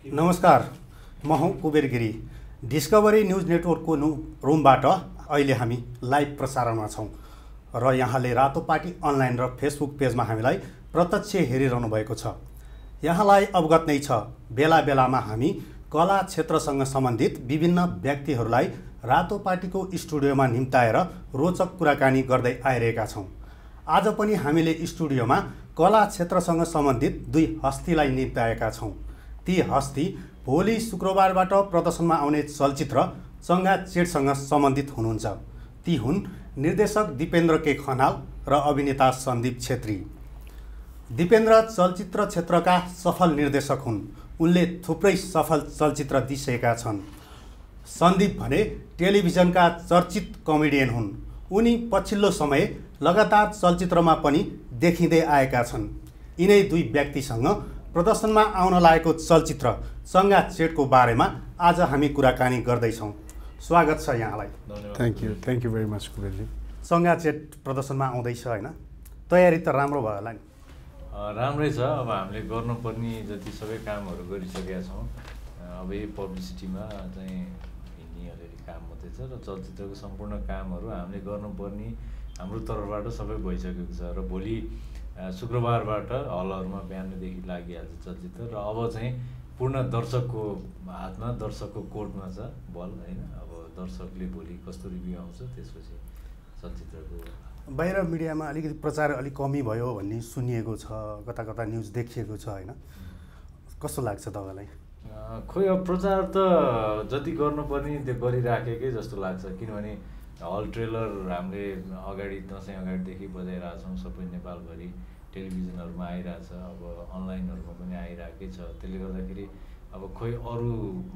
नमस्कार, म हुँ कुबेर गिरी। डिस्कभरी न्युज नेटवर्कको रुमबाट अहिले हामी लाइभ प्रसारणमा छौँ र यहाँले रातोपाटी अनलाइन र फेसबुक पेजमा हामीलाई प्रत्यक्ष हेरिरहनु भएको छ। यहाँलाई अवगत नै छ, बेला बेलामा हामी कला क्षेत्रसँग सम्बन्धित विभिन्न व्यक्तिहरूलाई रातोपाटीको स्टुडियोमा निम्ताएर रोचक कुराकानी गर्दै आइरहेका छौँ। आज पनि हामीले स्टुडियोमा कला क्षेत्रसँग सम्बन्धित दुई हस्तीलाई निम्ताएका छौँ। ती हस्ती भोलि शुक्रबारबाट प्रदर्शनमा आउने चलचित्र चङ्गा चेटसँग सम्बन्धित हुनुहुन्छ। ती हुन् निर्देशक दिपेन्द्र के खनाल र अभिनेता सन्दीप छेत्री। दिपेन्द्र चलचित्र क्षेत्रका सफल निर्देशक हुन्। उनले थुप्रै सफल चलचित्र दिइसकेका छन्। सन्दीप भने टेलिभिजनका चर्चित कमेडियन हुन्। उनी पछिल्लो समय लगातार चलचित्रमा पनि देखिँदै आएका छन्। यिनै दुई व्यक्तिसँग प्रदर्शनमा आउन लागेको चलचित्र चङ्गा चेटको बारेमा आज हामी कुराकानी गर्दैछौँ। स्वागत छ यहाँलाई। थ्याङ्क यू भेरी मच कुबेरजी। चङ्गा चेट प्रदर्शनमा आउँदैछ होइन, तयारी त राम्रो भयो होला नि? राम्रै छ। अब हामीले गर्नुपर्ने जति सबै कामहरू गरिसकेका छौँ। अब यही पब्लिसिटीमा चाहिँ हिँड्ने अलिअलि काम मात्रै छ र चलचित्रको सम्पूर्ण कामहरू हामीले गर्नुपर्ने हाम्रो तर्फबाट सबै भइसकेको छ र भोलि शुक्रबारबाट हलहरूमा बिहानदेखि लागिहाल्छ चलचित्र र अब चाहिँ पूर्ण दर्शकको हातमा, दर्शकको कोर्टमा छ बल होइन। अब दर्शकले भोलि कस्तो रिभ्यू आउँछ त्यसपछि चलचित्रको बाहिर मिडियामा अलिकति प्रचार अलिक कमी भयो भन्ने सुनिएको छ, कता कता न्युज देखिएको छ होइन, कस्तो लाग्छ तपाईँलाई? खोइ अब प्रचार त जति गर्नुपर्ने त्यो गरिराखेकै जस्तो लाग्छ। किनभने हल ट्रेलर हामीले अगाडि दसैँ अगाडिदेखि बजाइरहेको छौँ। सबै नेपालभरि टेलिभिजनहरूमा आइरहेछ, अब अनलाइनहरूमा पनि आइरहेकै छ। त्यसले गर्दाखेरि अब खोइ अरू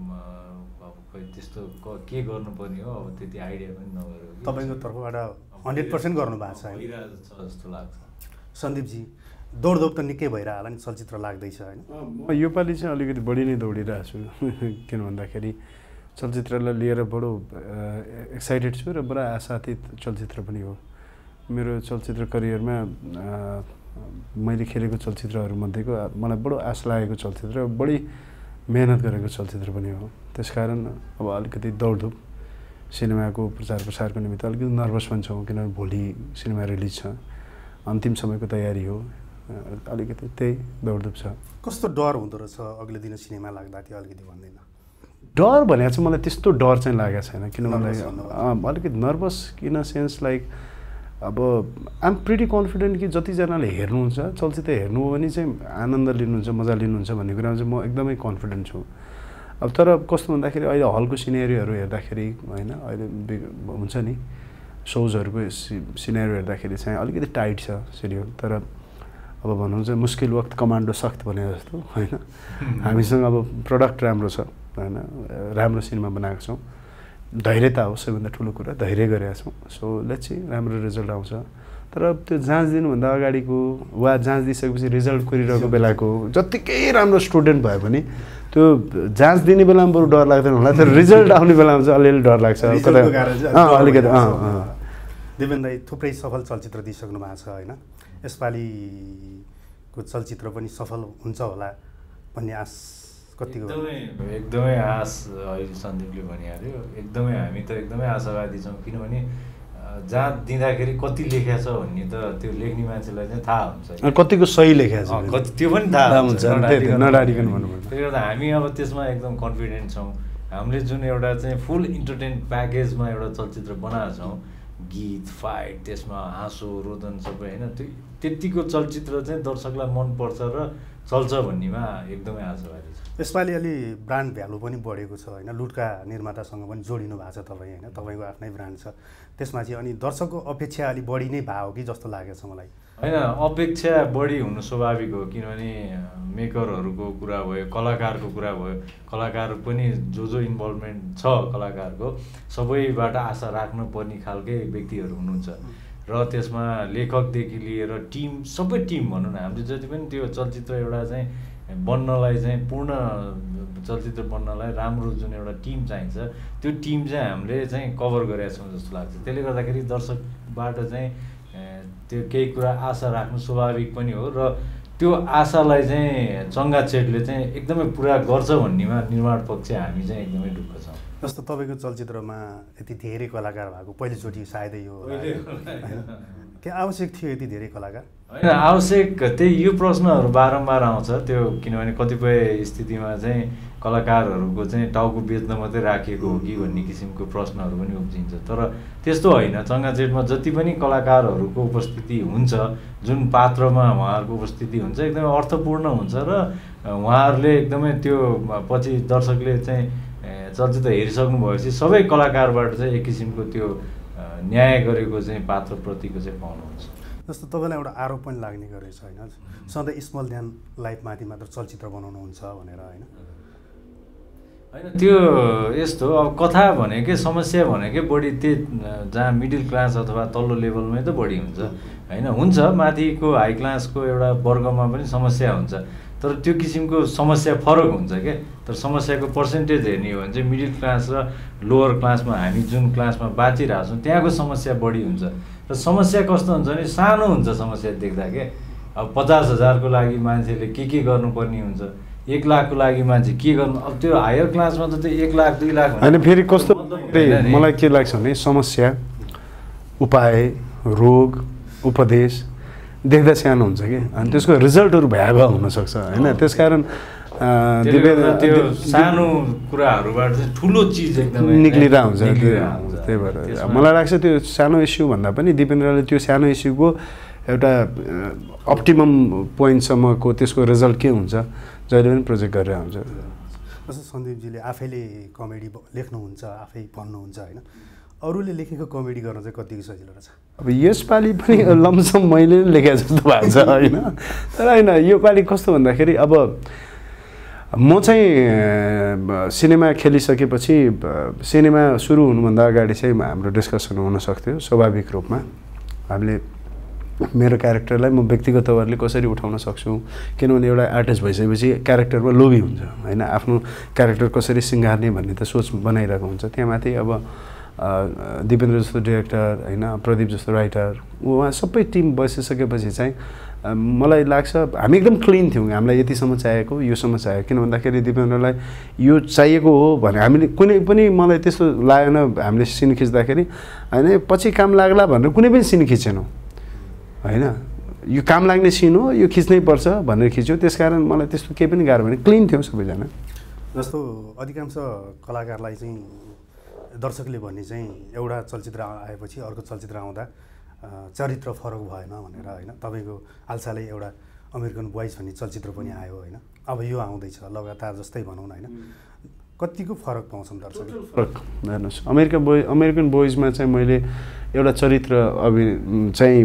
अब खोइ त्यस्तो के गर्नुपर्ने हो अब त्यति आइडिया पनि नभएर तपाईँको तर्फबाट 100% गर्नुभएको छ जस्तो लाग्छ। सन्दीपजी, दौडधोप त निकै भइरह होला नि, चलचित्र लाग्दैछ होइन? म योपालि चाहिँ अलिकति बढी नै दौडिरहेको छु। किन भन्दाखेरि चलचित्रलाई लिएर बडो एक्साइटेड छु र बडा आशातीत चलचित्र पनि हो। मेरो चलचित्र करियरमा मैले खेलेको चलचित्रहरूमध्येको मलाई बडो आश लागेको चलचित्र, बढी मेहनत गरेको चलचित्र पनि हो। त्यसकारण अब अलिकति दौडधुप सिनेमाको प्रचार प्रसारको निमित्त अलिकति नर्भस पनि छौँ। किनभने भोलि सिनेमा रिलिज छ, अन्तिम समयको तयारी हो, अलिकति त्यही दौडधुप छ। कस्तो डर हुँदो रहेछ अघिल्लो दिन सिनेमा लाग्दा? त्यो अलिकति भन्दैन। डर भनेको चाहिँ मलाई त्यस्तो डर चाहिँ लागेको छैन। किनभने अलिकति nervous in a sense like अब आइएम प्रिटी कन्फिडेन्ट कि जतिजनाले हेर्नुहुन्छ चलचित्र हेर्नु हो भने चाहिँ आनन्द लिनुहुन्छ, मजा लिनुहुन्छ भन्ने कुरामा चाहिँ म एकदमै कन्फिडेन्ट छु। अब तर कस्तो भन्दाखेरि अहिले हलको सिनेरीहरू हेर्दाखेरि होइन, अहिले हुन्छ नि सोजहरूको सिनेरी हेर्दाखेरि चाहिँ अलिकति टाइट छ सिरियल। तर अब भनौँ चाहिँ मुस्किल वक्त कमान्डो सख्त भने जस्तो होइन, हामीसँग अब प्रडक्ट राम्रो छ होइन, राम्रो सिनेमा बनाएको छौँ। धैर्यता हो सबैभन्दा ठुलो कुरा, धैर्य गरेका छौँ। सो लेट्स सी राम्रो रिजल्ट आउँछ। तर त्यो जाँच दिनुभन्दा अगाडिको वा जाँच दिइसकेपछि रिजल्ट कुरिरहेको बेलाको जत्तिकै राम्रो स्टुडेन्ट भयो भने त्यो जाँच दिने बेलामा बरु डर लाग्दैन होला, तर रिजल्ट आउने बेलामा चाहिँ अलिअलि डर लाग्छ अलिकति। दिपेन्द्र दाइ थुप्रै सफल चलचित्र दिइसक्नु भएको छ होइन, यसपालिको चलचित्र पनि सफल हुन्छ होला भन्ने आश कतिको? एकदमै आश अहिले सन्दीपले भनिहाल्यो। एकदमै हामी त एकदमै आशावादी छौँ। किनभने जहाँ दिँदाखेरि कति लेखेको छ भन्ने त त्यो लेख्ने मान्छेलाई चाहिँ थाहा हुन्छ, कतिको सही लेखेको छ कति त्यो पनि थाहा हुन्छ, नडारिकन भन्नुपर्छ। त्यसले गर्दा हामी अब त्यसमा एकदम कन्फिडेन्ट छौँ। हामीले जुन एउटा चाहिँ फुल इन्टरटेन प्याकेजमा एउटा चलचित्र बनाएको छौँ, गीत फाइट त्यसमा हाँसो रोदन सबै होइन, त्यतिको चलचित्र चाहिँ दर्शकलाई मनपर्छ र चल्छ भन्नेमा एकदमै आशावादी छ। यसपालि अलि ब्रान्ड भ्यालु पनि बढेको छ होइन, लुटका निर्मातासँग पनि जोडिनु भएको छ तपाईँ होइन, तपाईँको आफ्नै ब्रान्ड छ त्यसमा चाहिँ। अनि दर्शकको अपेक्षा अलिक बढी नै भयो कि जस्तो लागेको छ मलाई? होइन, अपेक्षा बढी हुनु स्वाभाविक हो। किनभने मेकरहरूको कुरा भयो, कलाकारको कुरा भयो, कलाकार पनि जो इन्भल्भमेन्ट छ कलाकारको सबैबाट आशा राख्नुपर्ने खालकै व्यक्तिहरू हुनुहुन्छ र त्यसमा लेखकदेखि लिएर टिम, सबै टिम भनौँ न, हामीले जति पनि त्यो चलचित्र एउटा चाहिँ बन्नलाई चाहिँ पूर्ण चलचित्र बन्नलाई राम्रो जुन एउटा टिम चाहिन्छ त्यो टिम चाहिँ हामीले चाहिँ कभर गरेका छौँ जस्तो लाग्छ। त्यसले गर्दाखेरि दर्शकबाट चाहिँ त्यो केही कुरा आशा राख्नु स्वाभाविक पनि हो र त्यो आशालाई चाहिँ चङ्गाचेटले चाहिँ एकदमै पुरा गर्छ भन्नेमा निर्माण पक्ष हामी चाहिँ एकदमै ढुक्क छौँ। जस्तो तपाईँको चलचित्रमा यति धेरै कलाकार भएको पहिलोचोटि सायदै यो के आवश्यक थियो यति धेरै कलाकार? होइन आवश्यक, त्यही यो प्रश्नहरू बारम्बार आउँछ त्यो, किनभने कतिपय स्थितिमा चाहिँ कलाकारहरूको चाहिँ टाउको बेच्न मात्रै राखिएको हो कि भन्ने किसिमको प्रश्नहरू पनि उब्जिन्छ। तर त्यस्तो होइन, चङ्गाचेटमा जति पनि कलाकारहरूको उपस्थिति हुन्छ, जुन पात्रमा उहाँहरूको उपस्थिति हुन्छ एकदमै अर्थपूर्ण हुन्छ र उहाँहरूले एकदमै त्यो पछि दर्शकले चाहिँ चलचित्र हेरिसक्नु भएपछि सबै कलाकारबाट चाहिँ एक किसिमको त्यो न्याय गरेको चाहिँ पात्रप्रतिको चाहिँ पाउनुहुन्छ। जस्तो तपाईँलाई एउटा आरोप पनि लाग्ने गरेछ होइन, सधैँ स्मल ध्यान लाइफमाथि मात्र चलचित्र बनाउनुहुन्छ भनेर होइन? होइन त्यो यस्तो, अब कथा भनेकै समस्या भनेकै बढी त्यही जहाँ मिडल क्लास अथवा तल्लो लेभलमै त बढी हुन्छ होइन। हुन्छ माथिको हाई क्लासको एउटा वर्गमा पनि समस्या हुन्छ, तर त्यो किसिमको समस्या फरक हुन्छ क्या। तर समस्याको पर्सेन्टेज हेर्ने हो भने चाहिँ मिडल क्लास र लोवर क्लासमा हामी जुन क्लासमा बाँचिरहेको छौँ त्यहाँको समस्या बढी हुन्छ। र समस्या कस्तो हुन्छ भने सानो हुन्छ समस्या देख्दा क्या। अब 50,000को लागि मान्छेले के गर्नुपर्ने हुन्छ, 1 लाखको लागि मान्छे के गर्नु। अब त्यो हायर क्लासमा त त्यो 1 लाख 2 लाख होइन। फेरि कस्तो मलाई के लाग्छ भने समस्या, उपाय, रोग, उपदेश देख्दा सानो हुन्छ कि, अनि त्यसको रिजल्टहरू भयावह हुनसक्छ होइन। त्यसकारण त्यो सानो कुराहरूबाट चाहिँ ठुलो चिज एकदमै निक्लिरहेको हुन्छ। त्यही भएर मलाई लाग्छ त्यो सानो इस्यु भन्दा पनि दिपेन्द्रले त्यो सानो इस्युको एउटा अप्टिमम पोइन्टसम्मको त्यसको रिजल्ट के हुन्छ जहिले पनि प्रोजेक्ट गरेर हुन्छ। जस्तो सन्दीपजीले आफैले कमेडी लेख्नुहुन्छ, आफै भन्नुहुन्छ होइन, अरूले लेखेको कमेडी गर्न चाहिँ कतिको सजिलो रहेछ? अब यसपालि पनि लमसम मैले नै लेखेँ जस्तो भएको छ होइन। तर होइन, योपालि कस्तो भन्दाखेरि अब म चाहिँ सिनेमा खेलिसकेपछि सिनेमा सुरु हुनुभन्दा अगाडि चाहिँ हाम्रो डिस्कसन हुनसक्थ्यो स्वाभाविक रूपमा। हामीले मेरो क्यारेक्टरलाई म व्यक्तिगत तवरले कसरी उठाउन सक्छु, किनभने एउटा आर्टिस्ट भइसकेपछि क्यारेक्टरमा लोभी हुन्छ होइन। आफ्नो क्यारेक्टर कसरी सिँगार्ने भन्ने त सोच बनाइरहेको हुन्छ। त्यहाँमाथि अब दिपेन्द्र जस्तो डिरेक्टर होइन, प्रदीप जस्तो राइटर, उहाँ सबै टिम बसिसकेपछि चाहिँ मलाई लाग्छ हामी एकदम क्लिन थियौँ। हामीलाई यतिसम्म चाहिएको, योसम्म चाहियो, किन भन्दाखेरि दिपेन्द्रलाई यो चाहिएको हो भने हामीले कुनै पनि मलाई त्यस्तो लागेन। हामीले सिन खिच्दाखेरि होइन पछि काम लाग्ला भनेर कुनै पनि सिन खिचेनौँ होइन। यो काम लाग्ने सिन हो, यो खिच्नै पर्छ भनेर खिच्यो। त्यसकारण मलाई त्यस्तो केही पनि गाह्रो भएन, क्लिन थियौँ सबैजना। जस्तो अधिकांश कलाकारलाई चाहिँ दर्शकले भन्ने चाहिँ एउटा चलचित्र आएपछि अर्को चलचित्र आउँदा चरित्र फरक भएन भनेर होइन। तपाईँको हालसालै एउटा अमेरिकन बोइज भन्ने चलचित्र पनि आयो होइन, अब यो आउँदैछ लगातार जस्तै भनौँ न होइन, कतिको फरक पाउँछन् दर्शकले? फरक हेर्नुहोस्, अमेरिकन बोइजमा चाहिँ मैले एउटा चरित्र चाहिँ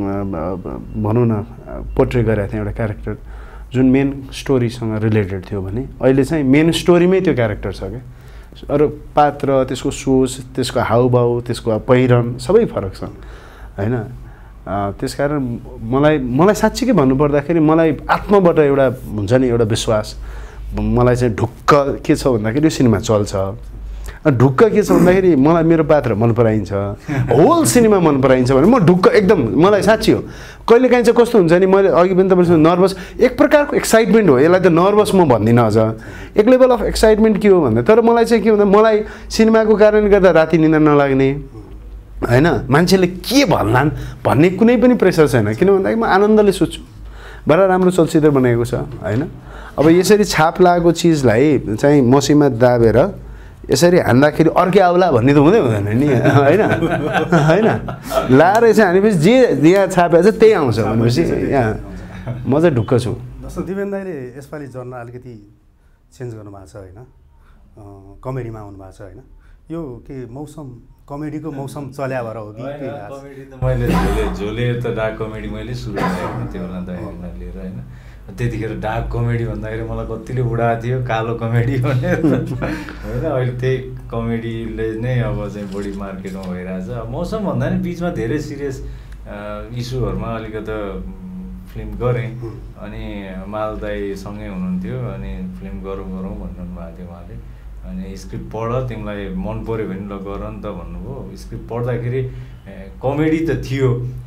भनौँ न पोर्ट्रे गरेको थिएँ, एउटा क्यारेक्टर जुन मेन स्टोरीसँग रिलेटेड थियो भने अहिले चाहिँ मेन स्टोरीमै त्यो क्यारेक्टर छ क्या। अरू पात्र, त्यसको सोच, त्यसको हाउभाउ, त्यसको पहिरन सबै फरक छन् होइन। त्यसकारण मलाई साँच्चीकै भन्नुपर्दाखेरि मलाई आत्माबाट एउटा हुन्छ नि एउटा विश्वास, मलाई चाहिँ ढुक्क के छ भन्दाखेरि यो सिनेमा चल्छ। ढुक्क के छ भन्दाखेरि मलाई मेरो पात्र मन पराइन्छ, होल सिनेमा मन पराइन्छ भने म ढुक्क एकदम, मलाई साँच्ची हो। कहिलेकाहीँ चाहिँ कस्तो हुन्छ नि, मैले अघि पनि तपाईँसँग नर्भस, एक प्रकारको एक्साइटमेन्ट हो, यसलाई त नर्भस म भन्दिनँ अझ, एक लेभल अफ एक्साइटमेन्ट के हो भन्दा। तर मलाई चाहिँ के भन्दा मलाई सिनेमाको कारणले गर्दा राति निद्रा नलाग्ने होइन, मान्छेले के भन्लान् भन्ने कुनै पनि प्रेसर छैन। किन भन्दाखेरि म आनन्दले सोध्छु, बडा राम्रो चलचित्र बनेको छ होइन। अब यसरी छाप लागेको चिजलाई चाहिँ मसीमा दाबेर यसरी हान्दाखेरि अर्कै आउला भन्ने त हुँदैन नि होइन होइन। लाएर यसरी हानेपछि जे यहाँ छापेको छ त्यही आउँछ भनेपछि यहाँ म चाहिँ ढुक्क छु। जस्तो दिपेन्द्र दाइले यसपालि जर्ना अलिकति चेन्ज गर्नुभएको छ होइन, कमेडीमा आउनुभएको छ होइन, यो के मौसम कमेडीको मौसम चल्या भएर हो कि? कमेडी त मैले झोले त डार्क कमेडी मैले सुरु गरेको त्यो बेला दाइहरूलाई लिएर होइन। त्यतिखेर डार्क कमेडी भन्दाखेरि मलाई कतिले उडाएको थियो कालो कमेडी भनेर होइन। अहिले त्यही कमेडीले नै अब चाहिँ बढी मार्केटमा भइरहेछ। मौसम भन्दा नि बिचमा धेरै सिरियस इस्युहरूमा अलिकति फिल्म गरेँ, अनि माल दाइसँगै हुनुहुन्थ्यो, अनि फिल्म गरौँ भन्नुभएको थियो उहाँले। अनि स्क्रिप्ट पढ, तिमीलाई मन पऱ्यो भने ल गर नि त भन्नुभयो। स्क्रिप्ट पढ्दाखेरि कमेडी त थियो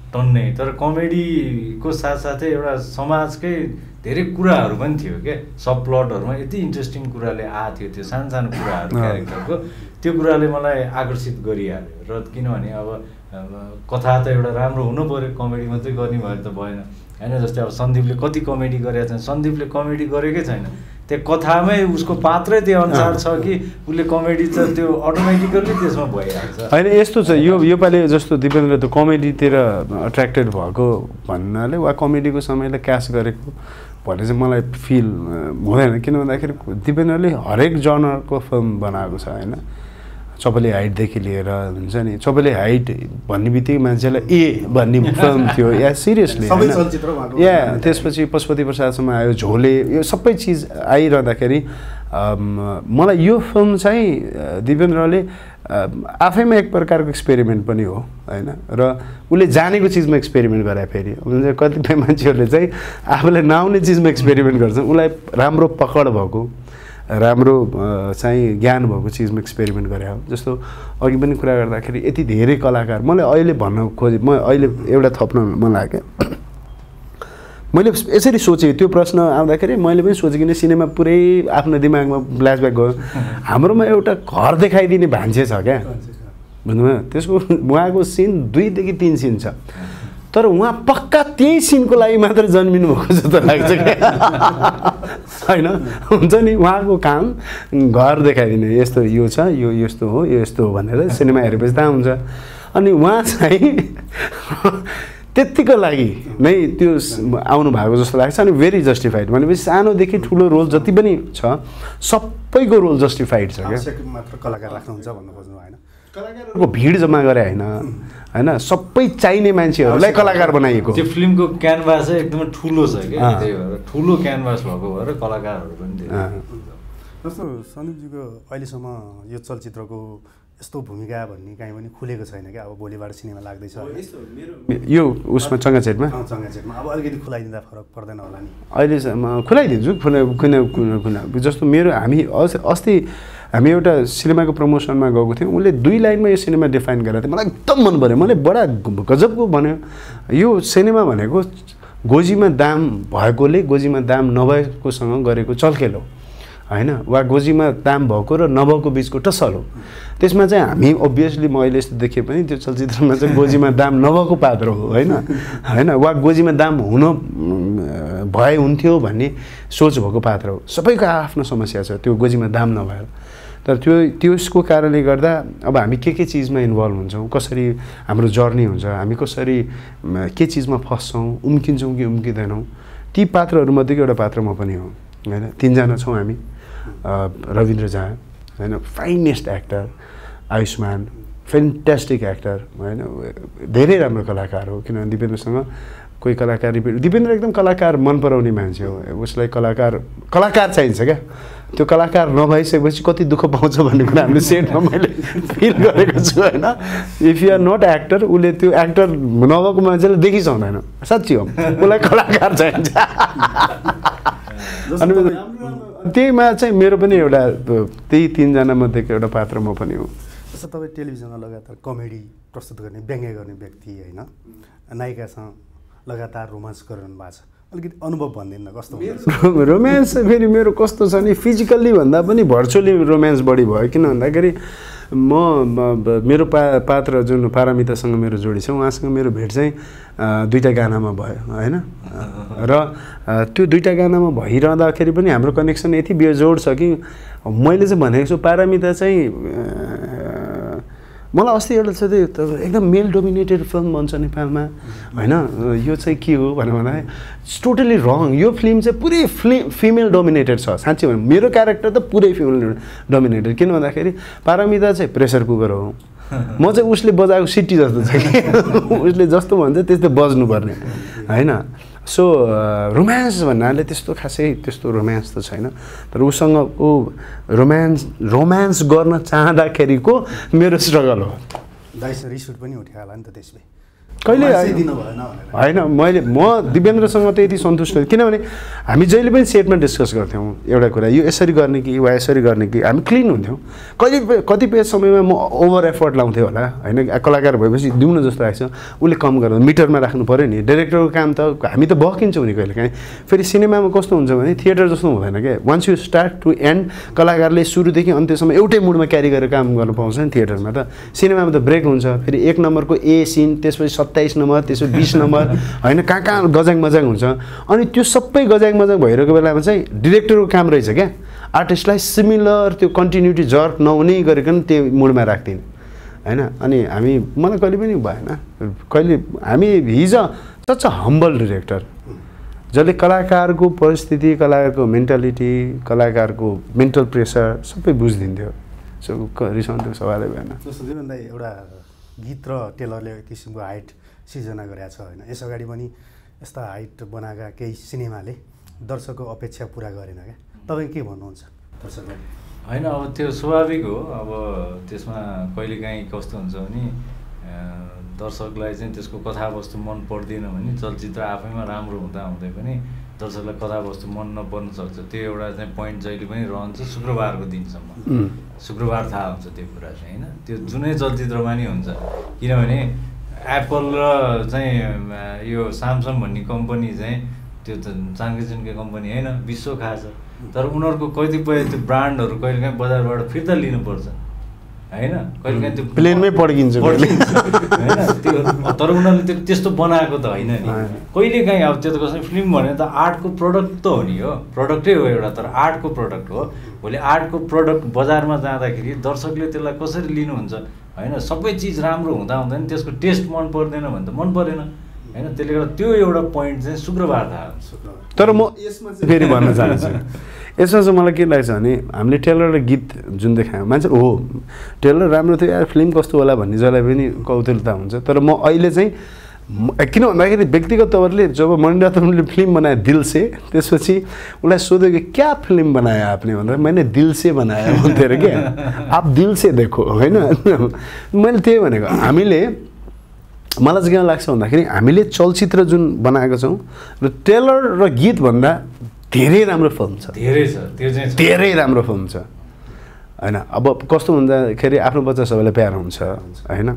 टन्नै। तर कमेडीको साथसाथै एउटा समाजकै धेरै कुराहरू पनि थियो क्या, सब प्लटहरूमा यति इन्ट्रेस्टिङ कुराले आएको थियो, त्यो सानो सानो कुराहरू क्यारेक्टरको, त्यो कुराले मलाई आकर्षित गरिहाल्यो। र किनभने अब कथा त एउटा राम्रो हुनु पऱ्यो, कमेडी मात्रै गर्ने भए त भएन होइन। जस्तै अब सन्दीपले कति कमेडी गरेको छैन, सन्दीपले कमेडी गरेकै छैन, त्यो कथामै उसको पात्रै त्यो अनुसार छ कि उसले कमेडी त त्यो अटोमेटिकल्ली त्यसमा भइहाल्छ होइन। यस्तो छ योपालि जस्तो दिपेन्द्र त कमेडीतिर अट्र्याक्टेड भएको भन्नाले वा कमेडीको समयले क्यास गरेको भन्ने चाहिँ मलाई फिल हुँदैन। किन भन्दाखेरि दिपेन्द्रले हरेक जनरको फिल्म बनाएको छ होइन। चपले हाइटदेखि लिएर हुन्छ नि, चपले हाइट भन्ने बित्तिकै मान्छेलाई ए भन्ने फिल्म थियो या सिरियसली या त्यसपछि पशुपति प्रसादसम्म आयो, झोले, यो सबै चिज आइरहँदाखेरि मलाई यो फिल्म चाहिँ दिपेन्द्रले आफैमा एक प्रकारको एक्सपेरिमेन्ट पनि हो होइन। र उसले जानेको चिजमा एक्सपेरिमेन्ट गरे फेरि कतिपय मान्छेहरूले चाहिँ आफूलाई नआउने चिजमा एक्सपेरिमेन्ट गर्छन्, उसलाई राम्रो पकड भएको राम्रो चाहिँ ज्ञान भएको चिजमा एक्सपेरिमेन्ट गरे हो। जस्तो अघि पनि कुरा गर्दाखेरि यति धेरै कलाकार मलाई अहिले भन्न खोजेँ, म अहिले एउटा थप्न मन लाग्यो। मैले यसरी सोचेँ, त्यो प्रश्न आउँदाखेरि मैले पनि सोचेँ किन सिनेमा पुरै आफ्नो दिमागमा फ्ल्यासब्याक गयो। हाम्रोमा एउटा घर देखाइदिने भान्से छ क्या, बुझ्नुभयो? त्यसको उहाँको सिन 2 देखि 3 सिन छ, तर उहाँ पक्का त्यही सिनको लागि मात्र जन्मिनु भएको जस्तो लाग्छ क्या होइन। हुन्छ नि उहाँको काम घर देखाइदिने, यस्तो यो छ, यो यस्तो हो, यो यस्तो हो भनेर सिनेमा हेरेपछि थाहा हुन्छ। अनि उहाँ चाहिँ त्यत्तिको लागि नै त्यो आउनु भएको जस्तो लाग्छ। अनि भेरी जस्टिफाइड भनेपछि सानोदेखि ठुलो रोल जति पनि छ सबैको रोल जस्टिफाइड छ क्या। मात्र कलाकार राख्नुहुन्छ भन्नु खोज्नु होइन, कलाकारको भिड जम्मा गरे होइन होइन, सबै चाहिने मान्छेहरूलाई कलाकार बनाइएको। त्यो फिल्मको क्यानभास चाहिँ एकदमै ठुलो छ क्या, त्यही भएर ठुलो क्यानभास भएको भएर कलाकारहरू पनि धेरै। जस्तो सन्दीपजीको अहिलेसम्म यो चलचित्रको यस्तो भूमिका भन्ने कहीँ पनि खुलेको छैन क्या। अब भोलिबाट सिनेमा लाग्दैछ यो उसमा चङ्गाचेटमा अब अलिकति खुलाइदिँदा फरक पर्दैन होला नि? अहिलेसम्म खुलाइदिन्छु कुनै जस्तो मेरो हामी अस्ति हामी एउटा सिनेमाको प्रमोसनमा गएको थियौँ, उसले 2 लाइनमा यो सिनेमा डिफाइन गरेर थियो, मलाई एकदम मन पऱ्यो। मैले बडा गजबको भन्यो, यो सिनेमा भनेको गोजीमा दाम भएकोले गोजीमा दाम नभएकोसँग गरेको चलखेल हो होइन, वा गोजीमा दाम भएको र नभएको बिचको टसल हो। त्यसमा चाहिँ हामी अभियसली म अहिले यस्तो देखेँ पनि त्यो चलचित्रमा चाहिँ गोजीमा दाम नभएको पात्र हो होइन होइन, वा गोजीमा दाम भए हुन्थ्यो भन्ने सोच भएको पात्र हो। सबैको आफ्नो समस्या छ त्यो गोजीमा दाम नभएर। तर त्यसको कारणले गर्दा अब हामी के चिजमा इन्भल्भ हुन्छौँ, कसरी हाम्रो जर्नी हुन्छ, हामी कसरी के चिजमा फस्छौँ, उम्किन्छौँ कि उम्किँदैनौँ, ती पात्रहरूमध्येको एउटा पात्र म पनि हो होइन। 3 जना छौँ हामी, रविन्द्र झा होइन, finest actor, Ayushmann fantastic actor होइन, धेरै राम्रो कलाकार हो। किनभने दिपेन्द्रसँग कोही कलाकार दिपेन्द्र एकदम कलाकार मन पराउने मान्छे हो, उसलाई कलाकार चाहिन्छ क्या। त्यो कलाकार नभइसकेपछि कति दुःख पाउँछ भन्ने कुरा हामीले सेटमा मैले फिल गरेको छु होइन। If you are not actor, उसले त्यो एक्टर नभएको मान्छेले देखिसक्दैन, साँच्ची हो, उसलाई कलाकार चाहिन्छ। अनि त्यहीमा चाहिँ मेरो पनि एउटा त्यही 3 जना मध्येको एउटा पात्र म पनि हो। जस्तो तपाईँ टेलिभिजनमा लगातार कमेडी प्रस्तुत गर्ने, व्यङ्ग्य गर्ने व्यक्ति होइन, नायिकासँग लगातार रोमान्स गरिरहनु भएको छ, अलिकति अनुभव भनिदिनु न कस्तो हुन्छ? रोमान्स फेरि मेरो कस्तो छ नि, फिजिकल्ली भन्दा पनि भर्चुअली रोमान्स बढी भयो। किन भन्दाखेरि मेरो पात्र जुन पारमितासँग मेरो जोडी छ, उहाँसँग मेरो भेट चाहिँ 2टा गानामा भयो होइन। र त्यो 2टा गानामा भइरहँदाखेरि पनि हाम्रो कनेक्सन यति बेजोड छ कि मैले चाहिँ भनेको छु पारमिता चाहिँ मलाई अस्ति एउटा छ त्यो एकदम मेल डोमिनेटेड फिल्म भन्छ नेपालमा होइन, यो चाहिँ के हो भनेर भन्दा इट्स टोटली रङ। यो फिल्म चाहिँ पुरै फिमेल डोमिनेटेड छ साँच्चै भने। मेरो क्यारेक्टर त पुरै फिमेल डोमिनेटेड, किन भन्दाखेरि पारमिता चाहिँ प्रेसर कुकर हो, म चाहिँ उसले बजाएको सिटी जस्तो छ कि उसले जस्तो भन्छ त्यस्तै बज्नुपर्ने होइन। सो रोमान्स भन्नाले त्यस्तो खासै त्यस्तो रोमान्स त छैन, तर उसँग रोमान्स गर्न चाहँदाखेरिको मेरो स्ट्रगल हो। दाइसँग रिस उठ पनि उठ्यो होला नि त त्यसले? कहिले होइन म दिपेन्द्रसँग त यति सन्तुष्ट किनभने हामी जहिले पनि सेटमा डिस्कस गर्थ्यौँ एउटा कुरा यो यसरी गर्ने कि वा यसरी गर्ने कि हामी क्लिन हुन्थ्यौँ कतिपय समयमा म ओभर एफर्ट लाउँथेँ होला होइन कलाकार भएपछि दिउँ न जस्तो लाग्छ उसले कम गरेर मिटरमा राख्नु पऱ्यो नि डाइरेक्टरको काम त हामी त बकिन्छौँ नि कहिले काहीँ फेरि सिनेमामा कस्तो हुन्छ भने थिएटर जस्तो हुँदैन क्या once you start to end कलाकारले सुरुदेखि अन्त्यसम्म एउटै मुडमा क्यारी गरेर काम गर्नु पाउँछ नि थिएटरमा त सिनेमामा त ब्रेक हुन्छ फेरि 1 नम्बरको ए सिन त्यसपछि 27 नम्बर त्यसपछि 20 नम्बर होइन कहाँ गजाङ मजाङ हुन्छ अनि त्यो सबै गजाङ मजाङ भइरहेको बेलामा चाहिँ डिरेक्टरको काम रहेछ क्या आर्टिस्टलाई सिमिलर त्यो कन्टिन्युटी जर्क नहुने गरिकन त्यो मुडमा राख्दिने होइन अनि मलाई कहिले पनि भएन कहिले हामी his such a humble director जसले कलाकारको परिस्थिति कलाकारको मेन्टालिटी कलाकारको मेन्टल प्रेसर सबै बुझिदिन्थ्यो सो रिसाउँथ्यो सवालै भएन जस्तो दिपेन्द्र एउटा गीत र टेलरले एक किसिमको हाइट सिर्जना गरेको छ होइन यस अगाडि पनि यस्ता हाइट बनाएका केही सिनेमाले दर्शकको अपेक्षा पुरा गरेन क्या तपाईँ के भन्नुहुन्छ दर्शकलाई होइन अब त्यो स्वाभाविक हो अब त्यसमा कहिलेकाहीँ कस्तो हुन्छ भने दर्शकलाई चाहिँ त्यसको कथावस्तु मन पर्दैन भने चलचित्र आफैमा राम्रो हुँदै पनि दर्शकलाई कथावस्तु मन नपर्न सक्छ त्यो एउटा चाहिँ पोइन्ट जहिले पनि रहन्छ शुक्रबारको दिनसम्म शुक्रबार थाहा हुन्छ त्यो कुरा चाहिँ होइन त्यो जुनै चलचित्रमा नि हुन्छ किनभने एप्पल र चाहिँ यो स्यामसङ भन्ने कम्पनी चाहिँ त्यो त चाङ्गे कम्पनी होइन विश्व खास तर उनीहरूको कतिपय त्यो ब्रान्डहरू कहिलेकाहीँ बजारबाट फिर्ता लिनुपर्छ होइन कहिलेकाहीँ त्यो प्लेनमै पड्किन्छ होइन त्यो तर उनीहरूले त्यो त्यस्तो बनाएको त होइन नि कहिलेकाहीँ अब त्यो त कसै फिल्म भने त आर्टको प्रडक्ट त हो नि हो प्रडक्टै हो एउटा तर आर्टको प्रडक्ट हो भोलि आर्टको प्रडक्ट बजारमा जाँदाखेरि दर्शकले त्यसलाई कसरी लिनुहुन्छ होइन सबै चिज राम्रो हुँदा नि त्यसको टेस्ट मन पर्दैन भने त मन परेन होइन त्यसले गर्दा त्यो एउटा पोइन्ट चाहिँ शुक्रबार थाहा तर म यसमा चाहिँ फेरि भन्न चाहन्छु यसमा चाहिँ मलाई के लाग्छ भने हामीले टेलर र गीत जुन देखायौँ मान्छे हो टेलर राम्रो थियो यार फिल्म कस्तो होला भन्ने जसलाई पनि कौतूहलता हुन्छ तर म अहिले चाहिँ किन भन्दाखेरि व्यक्तिगत तौरले जब मणिरत्नमले फिल्म बनाए दिल से त्यसपछि उसलाई सोध्यो कि क्या फिल्म बनाया आपने भन्दा मैंने दिल से बनाया भन्थ्यो अरे क्या आप दिल से देखो होइन मैले त्यही भनेको हामीले मलाई चाहिँ के लाग्छ भन्दाखेरि हामीले चलचित्र जुन बनाएको छौँ र टेलर र गीतभन्दा धेरै राम्रो फिल्म छ धेरै राम्रो फिल्म छ होइन अब कस्तो हुँदाखेरि आफ्नो बच्चा सबैलाई प्यार हुन्छ होइन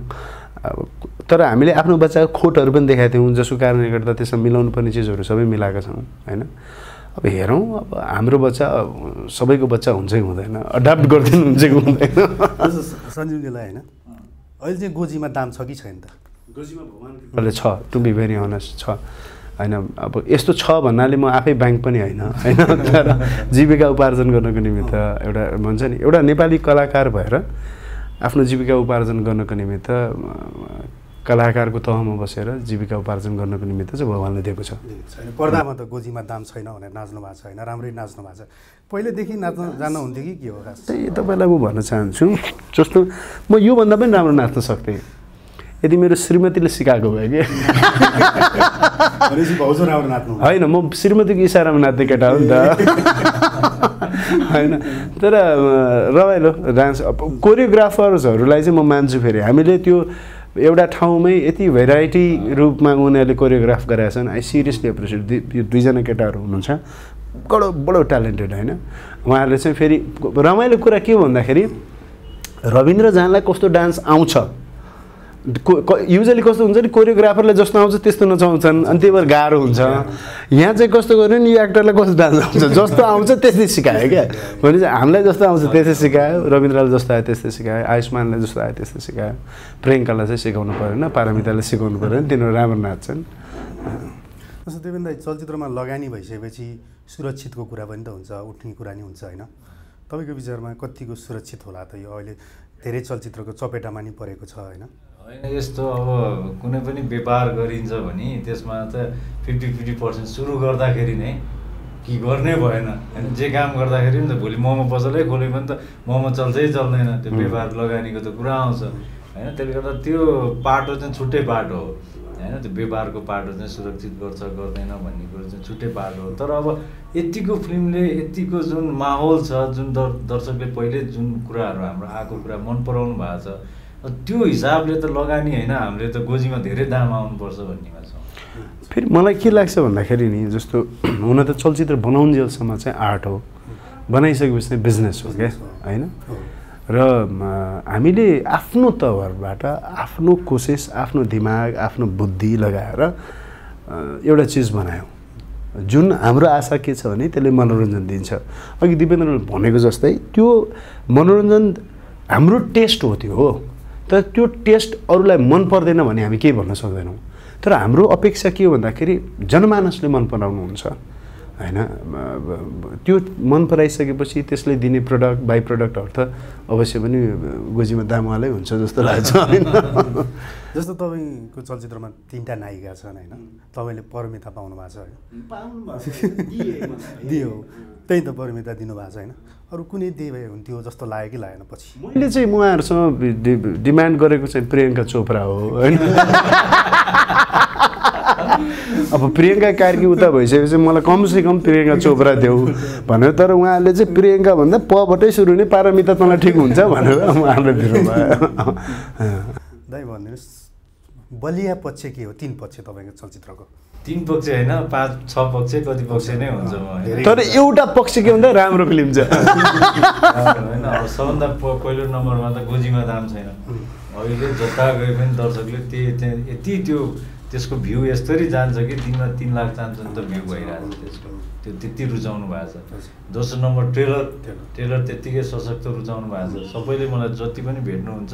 तर हामीले आफ्नो बच्चाको खोटहरू पनि देखाएको थियौँ जसको कारणले गर्दा त्यसमा मिलाउनु पर्ने चिजहरू सबै मिलाएका छौँ होइन अब हेरौँ अब हाम्रो बच्चा सबैको बच्चा हुन्छ कि हुँदैन अडाप्ट गरिदिनु हुन्छ कि हुँदैन सञ्जीवजीलाई होइन अहिले चाहिँ गोजीमा दाम छ कि छैन त गोजीमा भगवान्ले छ टु बी भेरी अनेस्ट छ होइन अब यस्तो छ भन्नाले म आफै ब्याङ्क पनि होइन तर जीविका उपार्जन गर्नको निमित्त एउटा भन्छ नि एउटा नेपाली कलाकार भएर आफ्नो जीविका उपार्जन गर्नको निमित्त कलाकारको तहमा बसेर जीविका उपार्जन गर्नको निमित्त चाहिँ भगवान्ले दिएको छ पर्दामा त गोजीमा दाम छैन भनेर नाच्नु भएको छ होइन राम्रै नाच्नु भएको छ पहिलेदेखि नाच्न जान्नुहुन्थ्यो कि के हो खास तपाईँलाई म भन्न चाहन्छु जस्तो म योभन्दा पनि राम्रो नाच्न सक्थेँ यदि मेरो श्रीमतीले सिकाएको भयो कि होइन म श्रीमतीको इसारामा नाच्ने केटा हो नि त होइन तर रमाइलो डान्स कोरियोग्राफर्सहरूलाई चाहिँ म मान्छु फेरि हामीले त्यो एउटा ठाउँमै यति भेराइटी रूपमा उनीहरूले कोरियोग्राफ गरेका छन् आई सिरियसली एप्रिसिएट यो दुईजना केटाहरू हुनुहुन्छ बडो ट्यालेन्टेड होइन उहाँहरूले चाहिँ फेरि रमाइलो कुरा के भन्दाखेरि रविन्द्र जानलाई कस्तो डान्स आउँछ युजली कस्तो हुन्छ नि कोरियोग्राफरले जस्तो आउँछ त्यस्तो नचाउँछन् अनि त्यही भएर गाह्रो हुन्छ यहाँ चाहिँ कस्तो गर्यो नि यो एक्टरलाई कस्तो डान्स आउँछ जस्तो आउँछ त्यस्तै सिकायो क्या भने चाहिँ हामीलाई जस्तो आउँछ त्यस्तै सिकायो रविन्द्रलाई जस्तो आयो त्यस्तै सिकायो आयुष्मानलाई जस्तो आयो त्यस्तै सिकायो प्रियङ्कालाई चाहिँ सिकाउनु परेन पारमिताले सिकाउनु परेन तिनीहरू राम्रो नाच्छन् जस्तो देवेन्द्र चलचित्रमा लगानी भइसकेपछि सुरक्षितको कुरा पनि त हुन्छ उठ्ने कुरा नि हुन्छ होइन तपाईँको विचारमा कतिको सुरक्षित होला त यो अहिले धेरै चलचित्रको चपेटामा नि परेको छ होइन होइन यस्तो अब कुनै पनि व्यापार गरिन्छ भने त्यसमा त 50% सुरु गर्दाखेरि नै कि गर्नै भएन होइन जे काम गर्दाखेरि नि त भोलि मोमो पसलै खोल्यो भने त मोमो चल्छै चल्दैन त्यो व्यापार लगानीको त कुरा आउँछ होइन त्यसले गर्दा त्यो पाटो चाहिँ छुट्टै पाटो हो होइन त्यो व्यापारको पाटो चाहिँ सुरक्षित गर्छ गर्दैन भन्ने कुरो चाहिँ छुट्टै पाटो हो तर अब यतिको फिल्मले यतिको जुन माहौल छ जुन दर्शकले पहिले जुन कुराहरू हाम्रो आएको कुरा मन पराउनु भएको छ त्यो हिसाबले त लगानी होइन, हामीले त गोजीमा धेरै दाम आउनुपर्छ भन्नेमा छ। फेरि मलाई के लाग्छ भन्दाखेरि नि जस्तो हुन त चलचित्र बनाउन्जेलसम्म चाहिँ आर्ट हो, बनाइसकेपछि चाहिँ बिजनेस हो क्या होइन। र हामीले आफ्नो तवरबाट आफ्नो कोसिस, आफ्नो दिमाग, आफ्नो बुद्धि लगाएर एउटा चिज बनायौँ जुन हाम्रो आशा के छ भने त्यसले मनोरञ्जन दिन्छ। अघि दिपेन्द्रले भनेको जस्तै त्यो मनोरञ्जन हाम्रो टेस्ट हो, त्यो हो, तर त्यो टेस्ट अरूलाई मन पर्दैन भने हामी केही भन्न सक्दैनौँ। तर हाम्रो अपेक्षा के हो भन्दाखेरि जनमानसले मन पराउनुहुन्छ होइन। त्यो मन पराइसकेपछि त्यसले दिने प्रडक्ट बाई प्रडक्टहरू त अवश्य पनि गोजीमा दामवालै हुन्छ जस्तो लाग्छ होइन। जस्तो तपाईँको चलचित्रमा 3टा नायिका छन् होइन, तपाईँले परिमिता पाउनु भएको छ होइन? दियो, त्यही त परिमिता दिनुभएको छ होइन? अरू कुनै दिए हुन्थ्यो जस्तो लाग्यो कि लागेन? पछि मैले चाहिँ उहाँहरूसँग डिमान्ड गरेको चाहिँ प्रियङ्का चोपडा हो होइन। अब प्रियङ्का कार्की उता भइसकेपछि मलाई कमसेकम प्रियङ्का चोपडा देऊ भनेर, तर उहाँहरूले चाहिँ प्रियङ्का भन्दा पबाटै सुरु हुने पारमिता तँलाई ठिक हुन्छ भनेर उहाँहरूले दिनुभयो। दाइ भनिदिनुहोस्, बलिया पक्ष के हो? 3 पक्ष तपाईँको चलचित्रको? 3 पक्ष होइन, 5-6 पक्ष कति पक्ष नै हुन्छ। तर एउटा पक्ष के भन्दा राम्रो फिल्म छ होइन। अब सबभन्दा पहिलो नम्बरमा त गोजीमा दाम छैन। अहिले जता गए पनि दर्शकले यति त्यसको भ्यू यसरी जान्छ कि दिनमा 3 लाख चाहन्छ नि त भ्यू भइरहेको छ त्यसको, त्यो त्यति रुचाउनु भएको छ। दोस्रो नम्बर ट्रेलर त्यत्तिकै सशक्त रुचाउनु भएको छ। सबैले मलाई जति पनि भेट्नुहुन्छ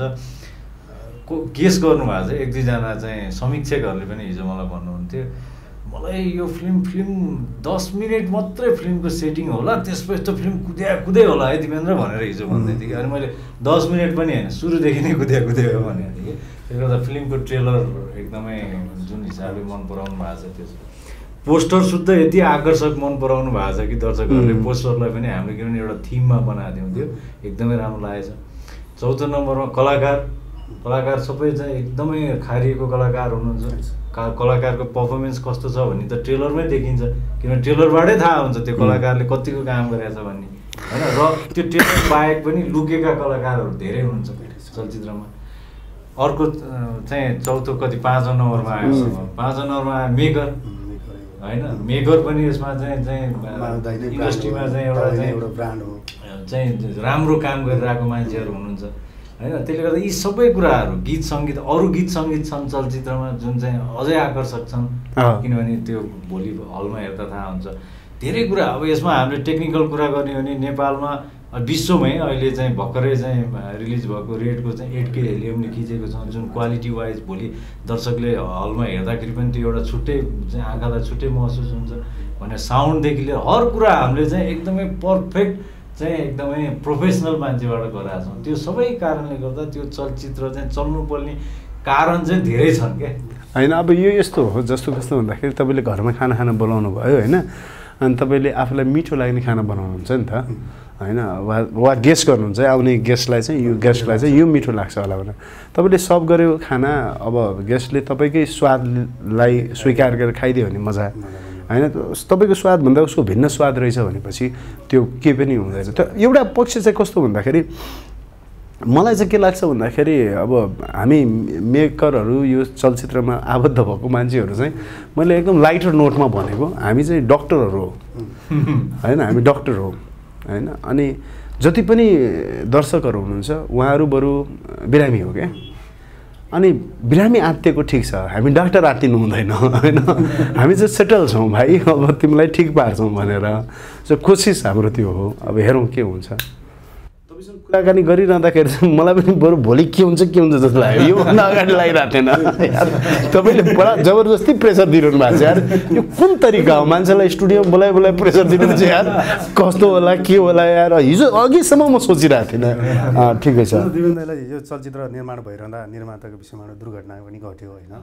गेस गर्नुभएको छ। 1-2जना चाहिँ समीक्षकहरूले पनि हिजो मलाई भन्नुहुन्थ्यो, मलाई यो फिल्म 10 मिनट मात्रै फिल्मको सेटिङ होला, त्यसपछि त फिल्म कुदै होला है दिपेन्द्र भनेर हिजो भन्दै थिएँ कि। अनि मैले 10 मिनट पनि होइन, सुरुदेखि नै कुदै हो भनेको थिएँ कि। त्यसले गर्दा फिल्मको ट्रेलर एकदमै जुन हिसाबले मन पराउनु भएको छ, त्यसको पोस्टर शुद्ध यति आकर्षक मन पराउनु भएको छ कि दर्शकहरूले पोस्टरलाई पनि हामीले किनभने एउटा थिममा बनाएको थियौँ, त्यो एकदमै राम्रो लागेछ। चौथो नम्बरमा कलाकार सबै चाहिँ एकदमै खारिएको कलाकार हुनुहुन्छ। कलाकारको पर्फर्मेन्स कस्तो छ भन्ने त ट्रेलरमै देखिन्छ, किनभने ट्रेलरबाटै थाहा हुन्छ त्यो कलाकारले कतिको काम गरेछ भन्ने होइन। र त्यो ट्रेलर बाहेक पनि लुकेका कलाकारहरू धेरै हुनुहुन्छ चलचित्रमा। अर्को चाहिँ चौथो 5औं नम्बरमा आयो, 5औं नम्बरमा आयो मेकर होइन। मेकर पनि यसमा चाहिँ इन्डस्ट्रीमा चाहिँ एउटा ब्रान्ड हो, चाहिँ राम्रो काम गरिरहेको मान्छेहरू हुनुहुन्छ होइन। त्यसले गर्दा यी सबै कुराहरू गीत सङ्गीत, अरू गीत सङ्गीत छन् चलचित्रमा जुन चाहिँ अझै आकर्षक छन्, किनभने त्यो भोलि हलमा हेर्दा थाहा हुन्छ धेरै कुरा। अब यसमा हामीले टेक्निकल कुरा गर्ने हो भने नेपालमा विश्वमै अहिले चाहिँ भर्खरै चाहिँ रिलिज भएको रेडको चाहिँ 8K हेलियमले खिचेको छ, जुन क्वालिटी वाइज भोलि दर्शकले हलमा हेर्दाखेरि पनि त्यो एउटा छुट्टै चाहिँ आँखालाई छुट्टै महसुस हुन्छ भने साउन्डदेखि लिएर हर कुरा हामीले चाहिँ एकदमै पर्फेक्ट चाहिँ एकदमै प्रोफेसनल मान्छेबाट गराएको छौँ। त्यो सबै कारणले गर्दा त्यो चलचित्र चाहिँ चल्नुपर्ने कारण चाहिँ धेरै छन् क्या होइन। अब यो यस्तो हो जस्तो कस्तो भन्दाखेरि तपाईँले घरमा खाना बोलाउनु भयो होइन, अनि तपाईँले आफूलाई मिठो लाग्ने खाना बनाउनुहुन्छ नि त होइन, वा गेस्ट गर्नुहुन्छ आउने गेस्टलाई चाहिँ यो मिठो लाग्छ होला भनेर तपाईँले सर्भ गर्यो खाना। अब गेस्टले तपाईँकै स्वादलाई स्वीकार गरेर खाइदियो भने मजा होइन। तपाईँको स्वादभन्दा उसको भिन्न स्वाद रहेछ भनेपछि त्यो केही पनि हुँदैन। तर एउटा पक्ष चाहिँ कस्तो भन्दाखेरि मलाई चाहिँ के लाग्छ भन्दाखेरि अब हामी मेकरहरू यो चलचित्रमा आबद्ध भएको मान्छेहरू चाहिँ मैले एकदम लाइटर नोटमा भनेको हामी चाहिँ डक्टरहरू हो होइन, हामी डक्टर हो होइन। अनि जति पनि दर्शकहरू हुनुहुन्छ उहाँहरू बरु बिरामी हो क्या। अनि बिरामी आत्तिएको ठिक छ, हामी डाक्टर आत्तिनु हुँदैन होइन। हामी चाहिँ सेटल छौँ भाइ, अब तिमीलाई ठिक पार्छौँ भनेर सो कोसिस हाम्रो त्यो हो। अब हेरौँ के हुन्छ। तपाईँसँग कुराकानी गरिरहँदाखेरि चाहिँ मलाई पनि बरु भोलि के हुन्छ जस्तो लाग्यो। योभन्दा अगाडि लागिरहेको थिएन यार, तपाईँले बडा जबरजस्ती प्रेसर दिइरहनु भएको छ यार। यो कुन तरिका हो? मान्छेलाई स्टुडियोमा बोलाइ प्रेसर दिनुहुन्छ यार, कस्तो होला के होला यार। हिजो अघिसम्म म सोचिरहेको थिइनँ। ठिकै छ। दिपेन्द्रलाई हिजो चलचित्र निर्माण भइरहँदा निर्माताको विषयमा दुर्घटना पनि घट्यो होइन।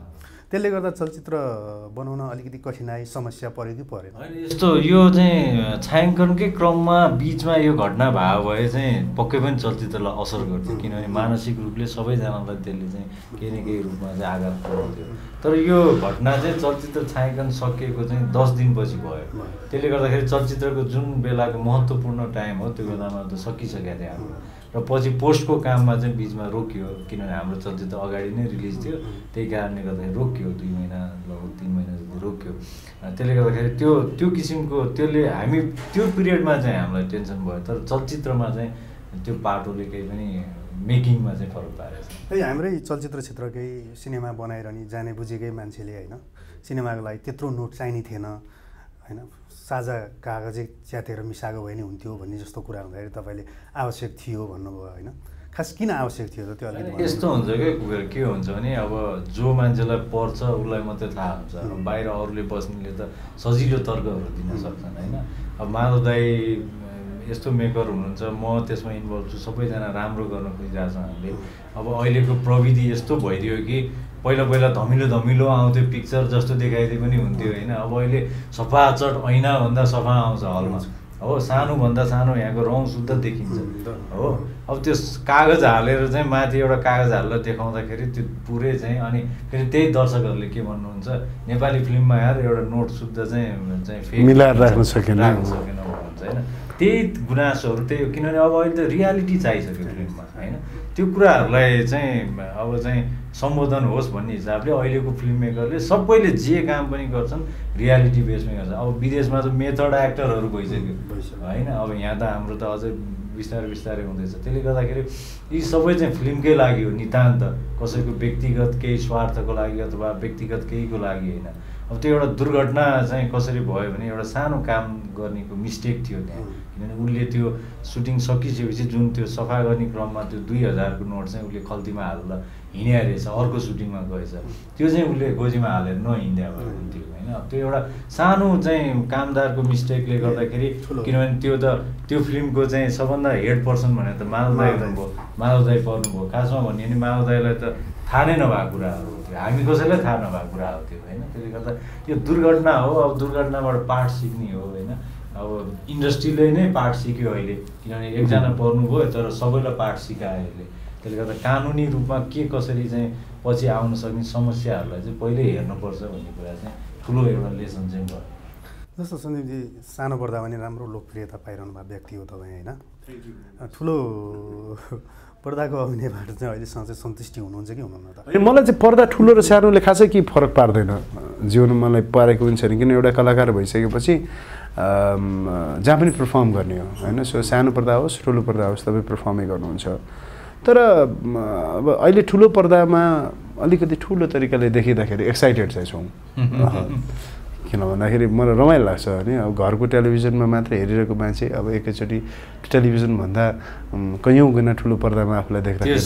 त्यसले गर्दा चलचित्र बनाउन अलिकति कठिनाइ समस्या पऱ्यो कि परेन? होइन, यस्तो यो चाहिँ छायाङ्कनकै क्रममा बिचमा यो घटना भयो भए चाहिँ पक्कै पनि चलचित्रलाई असर गर्थ्यो, किनभने मानसिक रूपले सबैजनालाई त्यसले चाहिँ केही न केही रूपमा चाहिँ आघात पुर्याउँथ्यो। तर यो घटना चाहिँ चलचित्र छायाङ्कन सकिएको चाहिँ 10 दिनपछि भयो। त्यसले गर्दाखेरि चलचित्रको जुन बेलाको महत्त्वपूर्ण टाइम हो त्यो बेलामा त सकिसकेको थियो हाम्रो, र पछि पोस्टको काममा चाहिँ बिचमा रोकियो, किनभने हाम्रो चलचित्र अगाडि नै रिलिज थियो, त्यही कारणले गर्दाखेरि रोकियो, 2 महिना लगभग 3 महिना जति रोकियो। त्यसले गर्दाखेरि त्यो किसिमको त्यसले हामी त्यो पिरियडमा चाहिँ हामीलाई टेन्सन भयो। तर चलचित्रमा चाहिँ त्यो पाटोले केही पनि मेकिङमा चाहिँ फरक पारेको छ। त्यही हाम्रै चलचित्र क्षेत्रकै सिनेमा बनाइरहने जाने बुझेकै मान्छेले होइन सिनेमाको लागि त्यत्रो नोट चाहिने थिएन होइन, साझा कागजै च्यातेर मिसाएको भए नि हुन्थ्यो भन्ने जस्तो कुरा हुँदाखेरि तपाईँले आवश्यक थियो भन्नुभयो होइन। खास किन आवश्यक थियो त त्यो अलिकति? यस्तो हुन्छ क्या, के हुन्छ भने अब जो मान्छेलाई पर्छ उसलाई मात्रै थाहा हुन्छ, बाहिर अरूले बस्नेले त सजिलो तर्कहरू दिन सक्छन् होइन। अब माधव दाई यस्तो मेकर हुनुहुन्छ, म त्यसमा इन्भल्भ छु, सबैजना राम्रो गर्न खोजिरहेको छ हामीले। अब अहिलेको प्रविधि यस्तो भइदियो कि पहिला धमिलो आउँथ्यो, पिक्चर जस्तो देखाइदिए पनि हुन्थ्यो होइन। अब अहिले सफाचट ऐनाभन्दा सफा आउँछ हलमा हो, सानोभन्दा सानो यहाँको रौँ शुद्ध देखिन्छ हो। अब त्यो कागज हालेर चाहिँ माथि एउटा कागज हालेर देखाउँदाखेरि त्यो पुरै चाहिँ, अनि फेरि त्यही दर्शकहरूले के भन्नुहुन्छ, नेपाली फिल्ममा यार एउटा नोट शुद्ध चाहिँ मिलाएर राख्न सकेन भन्नुहुन्छ होइन। त्यही गुनासोहरू त्यही हो, किनभने अब अहिले त रियालिटी चाहिसक्यो फिल्ममा होइन। त्यो कुराहरूलाई चाहिँ अब चाहिँ सम्बोधन होस् भन्ने हिसाबले अहिलेको फिल्म मेकरले सबैले जे काम पनि गर्छन् रियालिटी बेसमै गर्छ। अब विदेशमा त मेथड एक्टरहरू भइसक्यो होइन। अब यहाँ त हाम्रो त अझै बिस्तारै हुँदैछ। त्यसले गर्दाखेरि यी सबै चाहिँ फिल्मकै लागि हो नितान्त, कसैको व्यक्तिगत केही स्वार्थको लागि अथवा व्यक्तिगत केहीको लागि होइन। अब त्यो एउटा दुर्घटना चाहिँ कसरी भयो भने एउटा सानो काम गर्नेको मिस्टेक थियो त्यहाँ, किनभने उसले त्यो सुटिङ सकिसकेपछि जुन त्यो सफा गर्ने क्रममा त्यो 2000को नोट चाहिँ उसले खल्तीमा हालेर हिँड्या रहेछ, अर्को सुटिङमा गएछ, त्यो चाहिँ उसले गोजीमा हालेर नहिँड्या भए हुन्थ्यो होइन। त्यो एउटा सानो चाहिँ कामदारको मिस्टेकले गर्दाखेरि, किनभने त्यो फिल्मको चाहिँ सबभन्दा हेड पर्सन भनेर त माधव दाई पर्नुभयो। खासमा भन्यो भने माधव दाईलाई त थाहा नै नभएको कुराहरू हो त्यो, हामी कसैलाई थाहा नभएको कुरा हो त्यो होइन। त्यसले गर्दा यो दुर्घटना हो, अब दुर्घटनाबाट पाठ सिक्ने हो होइन। अब इन्डस्ट्रीले नै पाठ सिक्यो अहिले, किनभने एकजना पर्नुभयो तर सबैलाई पाठ सिकायो अहिले। त्यसले गर्दा कानुनी रूपमा के कसरी चाहिँ पछि आउन सक्ने समस्याहरूलाई चाहिँ पहिल्यै हेर्नुपर्छ भन्ने कुरा चाहिँ ठुलो एउटा लेसन चाहिँ भयो। जस्तो सन्दीपजी सानो पर्दामा नि राम्रो लोकप्रियता पाइरहनु भएको व्यक्ति हो तपाईँ होइन। ठुलो पर्दाको अभिनयबाट चाहिँ अहिलेसम्म चाहिँ सन्तुष्टि हुनुहुन्छ कि हुनुहुन्न त? मलाई चाहिँ पर्दा ठुलो र सानोले खासै केही फरक पार्दैन जीवनमा, मलाई पारेको पनि छैन। किन एउटा कलाकार भइसकेपछि जहाँ पनि पर्फर्म गर्ने हो होइन। सो सानो पर्दा होस् ठुलो पर्दा होस् तपाईँ पर्फर्मै गर्नुहुन्छ। तर अब अहिले ठुलो पर्दामा अलिकति ठुलो तरिकाले देखिँदाखेरि एक्साइटेड चाहिँ छौँ, किन भन्दाखेरि मलाई रमाइलो लाग्छ नि। अब घरको टेलिभिजनमा मात्र हेरिरहेको मान्छे अब एकैचोटि टेलिभिजनभन्दा कैयौँ गुणा ठुलो पर्दामा आफूलाई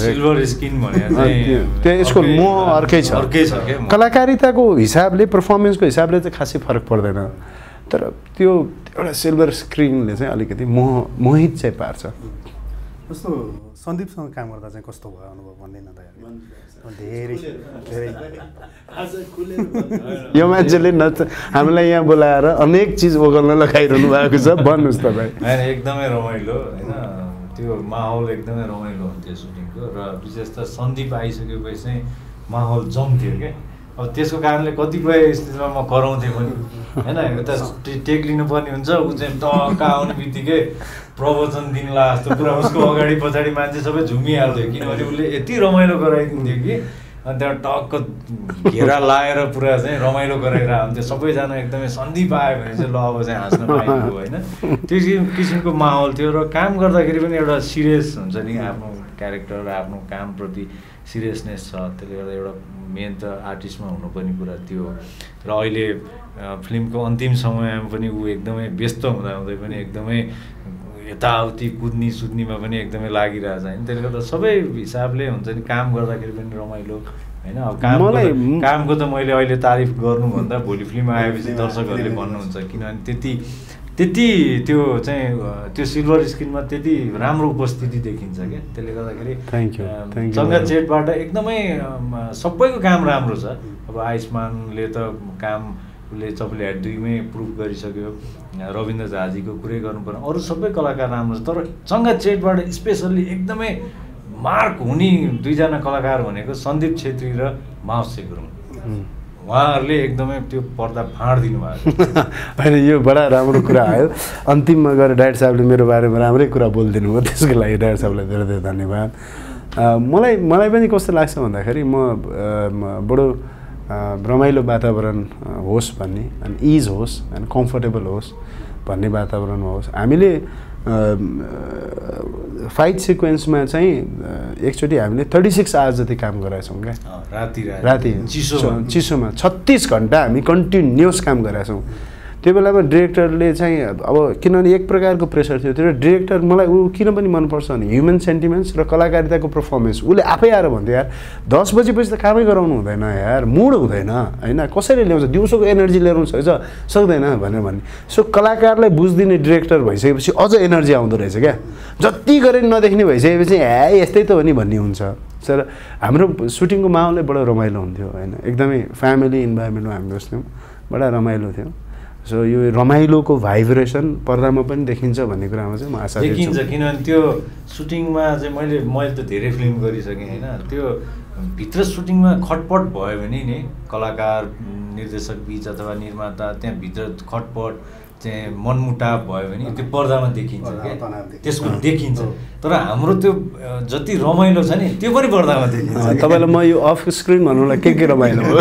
देख्दाखेरि त्यो यसको मोह अर्कै छ। कलाकारिताको हिसाबले पर्फर्मेन्सको हिसाबले चाहिँ खासै फरक पर्दैन, तर त्यो एउटा सिल्भर स्क्रिनले चाहिँ अलिकति मोहित चाहिँ पार्छ। जस्तो सन्दीपसँग काम गर्दा चाहिँ कस्तो भयो अनुभव भन्दैन त? धेरै यो मान्छेले हामीलाई यहाँ बोलाएर अनेक चिज ओगल्न लगाइरहनु भएको छ, भन्नुहोस् तपाईँ। होइन एकदमै रमाइलो होइन, त्यो माहौल एकदमै रमाइलो हुन्थ्यो सुटिङको, र विशेष त सन्दीप आइसकेपछि चाहिँ माहौल जम्थ्यो क्या। अब त्यसको कारणले कतिपय स्थितिमा म कराउँथेँ पनि होइन। एउटा टेक लिनुपर्ने हुन्छ, ऊ चाहिँ टक्क आउने बित्तिकै प्रवचन दिनला जस्तो पुरा उसको अगाडि पछाडि मान्छे सबै झुमिहाल्थ्यो, किनभने उसले यति रमाइलो गराइदिन्थ्यो कि। अनि त्यहाँ टक्क घेरा लाएर पुरा चाहिँ रमाइलो गराएर आउँथ्यो सबैजना। एकदमै सन्दीप आयो भने चाहिँ ल अब चाहिँ हाँस्न पाइयो होइन, त्यो किसिमको माहौल थियो। र काम गर्दाखेरि पनि एउटा सिरियस हुन्छ नि, आफ्नो क्यारेक्टर र आफ्नो कामप्रति सिरियसनेस छ। त्यसले गर्दा एउटा मेन त आर्टिस्टमा हुनुपर्ने कुरा त्यो हो। र अहिले फिल्मको अन्तिम समयमा पनि ऊ एकदमै व्यस्त हुँदाहुँदै पनि एकदमै यताउति सुत्नीमा पनि एकदमै लागिरहेछ होइन। त्यसले गर्दा सबै हिसाबले हुन्छ नि, काम गर्दाखेरि पनि रमाइलो होइन। अब कामको त मैले अहिले तारिफ गर्नुभन्दा भोलि फिल्म आएपछि दर्शकहरूले भन्नुहुन्छ, किनभने त्यति त्यति त्यो चाहिँ त्यो सिल्भर स्क्रिनमा त्यति राम्रो उपस्थिति देखिन्छ क्या। त्यसले गर्दाखेरि चङ्गा चेटबाट एकदमै सबैको काम राम्रो छ। अब आयुष्मानले त काम उसले चपले ह्याड 2मै प्रुभ गरिसक्यो, रविन्द्र झाजीको कुरै गर्नु पर्ने, अरू सबै कलाकार राम्रो छ। तर चङ्गा चेटबाट स्पेसल्ली एकदमै मार्क हुने दुईजना कलाकार भनेको सन्दीप छेत्री र मावसे गुरुङ। उहाँहरूले एकदमै त्यो पर्दा फाँडिदिनु भएको होइन। यो बडा राम्रो कुरा आयो। अन्तिममा गएर डाइरेक्टर साहबले मेरो बारेमा राम्रै कुरा बोलिदिनु भयो, त्यसको लागि डाइरेक्टर साहबलाई धेरै धेरै धन्यवाद। मलाई पनि कस्तो लाग्छ भन्दाखेरि म बडो रमाइलो वातावरण होस् भन्ने, अनि इज होस् होइन, कम्फर्टेबल होस् भन्ने वातावरणमा होस्। हामीले फाइट सिक्वेन्समा चाहिँ एकचोटि हामीले 36 आवर्स जति काम गराएछौँ क्या। राति चिसोमा 36 घन्टा हामी कन्टिन्युस काम गराएछौँ। त्यो बेलामा डिरेक्टरले चाहिँ अब किनभने एक प्रकारको प्रेसर थियो त्यो डिरेक्टर, मलाई ऊ किन पनि मनपर्छ भने ह्युमन सेन्टिमेन्ट्स र कलाकारिताको पर्फर्मेन्स। उसले आफै आएर भन्थ्यो यार 10 बजेपछि त कामै गराउनु हुँदैन यार, मुड हुँदैन होइन, कसरी ल्याउँछ, दिउँसोको एनर्जी ल्याउनु सक्दैन भनेर भन्ने। सो कलाकारलाई बुझिदिने डिरेक्टर भइसकेपछि अझ एनर्जी आउँदो रहेछ क्या। जति गरे नदेख्ने भइसकेपछि यस्तै त हो नि भन्ने हुन्छ। तर हाम्रो सुटिङको माहौलै बडो रमाइलो हुन्थ्यो होइन, एकदमै फ्यामिली इन्भाइरोमेन्टमा हामी बस्थ्यौँ, बडा रमाइलो थियो। सो यो रमाइलोको भाइब्रेसन पर्दामा पनि देखिन्छ भन्ने कुरामा चाहिँ म आशा देखिन्छ। किनभने त्यो सुटिङमा चाहिँ मैले त धेरै फिल्म गरिसकेँ होइन, त्यो भित्र सुटिङमा खटपट भयो भने नि कलाकार निर्देशक बिच अथवा निर्माता त्यहाँ भित्र खटपट चाहिँ मनमुटाव भयो भने त्यो पर्दामा देखिन्छ क्या, त्यसको देखिन्छ। तर हाम्रो त्यो जति रमाइलो छ नि त्यो पनि पर्दामा देखिन्छ। तपाईँलाई म यो अफ स्क्रिन भन्नुलाई के रमाइलो हो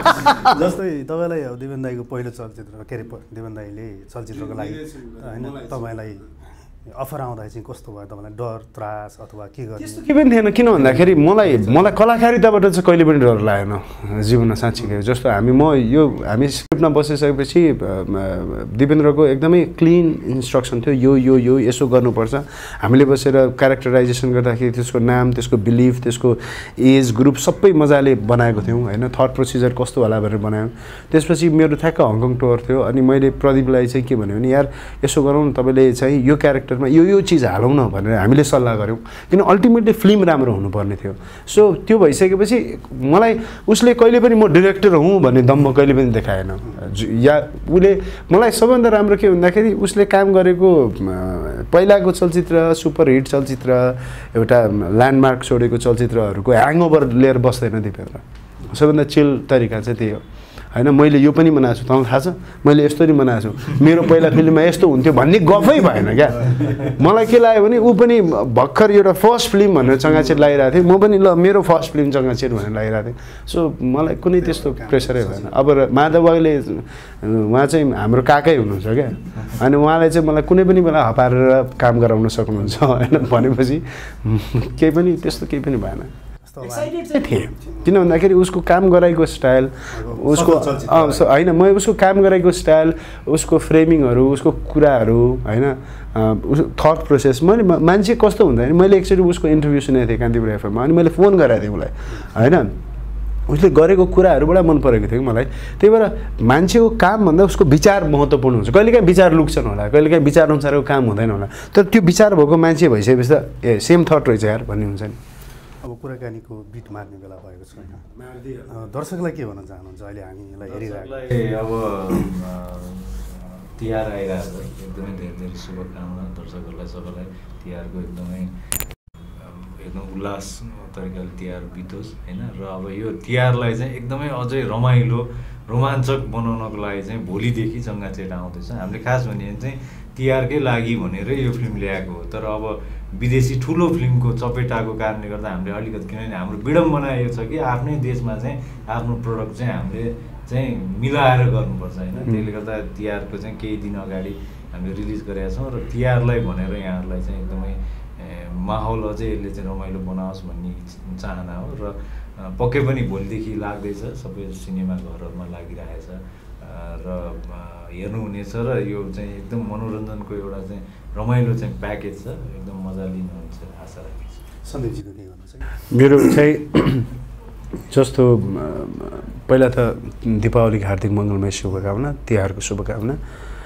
जस्तै तपाईँलाई देवेन दाईको पहिलो चलचित्र के अरे देवेन दाईले चलचित्रको लागि होइन तपाईँलाई अफर आउँदा चाहिँ कस्तो भयो तपाईँलाई, डर त्रास अथवा के गर्ने? त्यस्तो के पनि थिएन। किन भन्दाखेरि मलाई कलाकारिताबाट चाहिँ कहिले पनि डर लागेन जीवनमा साँच्चीकै। जस्तो हामी स्क्रिप्टमा बसिसकेपछि दिपेन्द्रको एकदमै क्लिन इन्स्ट्रक्सन थियो, यो यसो गर्नुपर्छ। हामीले बसेर क्यारेक्टराइजेसन गर्दाखेरि त्यसको नाम, त्यसको बिलिफ, त्यसको एज ग्रुप सबै मजाले बनाएको थियौँ होइन, थट प्रोसिजर कस्तो होला भनेर बनायौँ। त्यसपछि मेरो ठ्याक्क हङकङ टुर थियो, अनि मैले प्रदीपलाई चाहिँ के भन्यो भने यार यसो गरौँ न, तपाईँले चाहिँ यो क्यारेक्टर यो चिज हालौँ न भनेर हामीले सल्लाह गऱ्यौँ, किन अल्टिमेटली फिल्म राम्रो हुनुपर्ने थियो। सो त्यो भइसकेपछि मलाई उसले कहिले पनि म डिरेक्टर हुँ भन्ने दम्म कहिले पनि देखाएन। या उसले मलाई सबभन्दा राम्रो के भन्दाखेरि उसले काम गरेको पहिलाको चलचित्र, सुपरहिट चलचित्र, एउटा ल्यान्डमार्क छोडेको चलचित्रहरूको ह्याङओभर लिएर बस्दैन दिपेन्द्र। सबभन्दा चिल तरिका चाहिँ त्यही हो होइन। मैले यो पनि बनाएको छु, तँलाई थाहा छ मैले यस्तो नि बनाएको छु, मेरो पहिला फिल्ममा यस्तो हुन्थ्यो भन्ने गफै भएन क्या। मलाई के लाग्यो भने ऊ पनि भर्खर एउटा फर्स्ट फिल्म भनेर चङ्गाचेट लगाइरहेको थिएँ, म पनि ल मेरो फर्स्ट फिल्म चङ्गाचेट भनेर लगाइरहेको थिएँ। सो मलाई कुनै त्यस्तो प्रेसरै भएन। अब माधव अहिले उहाँ चाहिँ हाम्रो काकै हुनुहुन्छ क्या, अनि उहाँले चाहिँ मलाई कुनै पनि बेला हपारेर काम गराउन सक्नुहुन्छ होइन भनेपछि केही पनि त्यस्तो केही पनि भएन। एक्साइटेड चाहिँ थिएँ किन भन्दाखेरि उसको काम गराएको स्टाइल, उसको होइन म उसको काम गराएको स्टाइल, उसको फ्रेमिङहरू, उसको कुराहरू होइन, थट प्रोसेस। मैले मान्छे कस्तो हुँदा नि, मैले एकचोटि उसको इन्टरभ्यू सुनेको थिएँ कान्तिपुर एफएममा, अनि मैले फोन गराएको थिएँ उसलाई होइन, उसले गरेको कुराहरू बडा मन परेको थियो कि मलाई। त्यही भएर मान्छेको कामभन्दा उसको विचार महत्त्वपूर्ण हुन्छ। कहिलेकाहीँ विचार लुक्छन् होला, कहिलेकाहीँ विचार अनुसारको काम हुँदैन होला, तर त्यो विचार भएको मान्छे भइसकेपछि त सेम थट रहेछ यार भन्ने हुन्छ नि। अब कुराकानीको बिट मार्ने बेला भएको छैन, दर्शकलाई के भन्न चाहनुहुन्छ अहिले हामीलाई हेरिरहेको? अब तिहार आइरहेको छ, एकदमै धेरै धेरै शुभकामना दर्शकहरूलाई, सबैलाई तिहारको एकदम उल्लास तरिकाले तिहार बितोस् होइन। र अब यो तिहारलाई चाहिँ एकदमै अझै रमाइलो रोमाञ्चक बनाउनको लागि चाहिँ भोलिदेखि चङ्गाचेट आउँदैछ। हामीले खास भने चाहिँ तिहारकै लागि भनेर यो फिल्म ल्याएको हो, तर अब विदेशी ठुलो फिल्मको चपेटाको कारणले गर्दा हामीले अलिकति, किनभने हाम्रो विडम्बना यो छ कि आफ्नै देशमा चाहिँ आफ्नो प्रडक्ट चाहिँ हामीले चाहिँ मिलाएर गर्नुपर्छ होइन। त्यसले गर्दा तिहारको चाहिँ केही दिन अगाडि हामीले रिलिज गरेका छौँ, र तिहारलाई भनेर यहाँहरूलाई चाहिँ एकदमै माहौल अझै यसले चाहिँ रमाइलो बनाओस् भन्ने चाहना हो। र पक्कै पनि भोलिदेखि लाग्दैछ, सबै सिनेमा घरहरूमा लागिरहेछ र हेर्नुहुनेछ, र यो चाहिँ एकदम मनोरञ्जनको एउटा चाहिँ रमाइलो चाहिँ प्याकेज छ, एकदम मजा लिनुहुन्छ आशा राख्छु। सन्दीपजीको के भन्नु छ? मेरो चाहिँ जस्तो पहिला त दीपावलीको हार्दिक मङ्गलमय शुभकामना, तिहारको शुभकामना।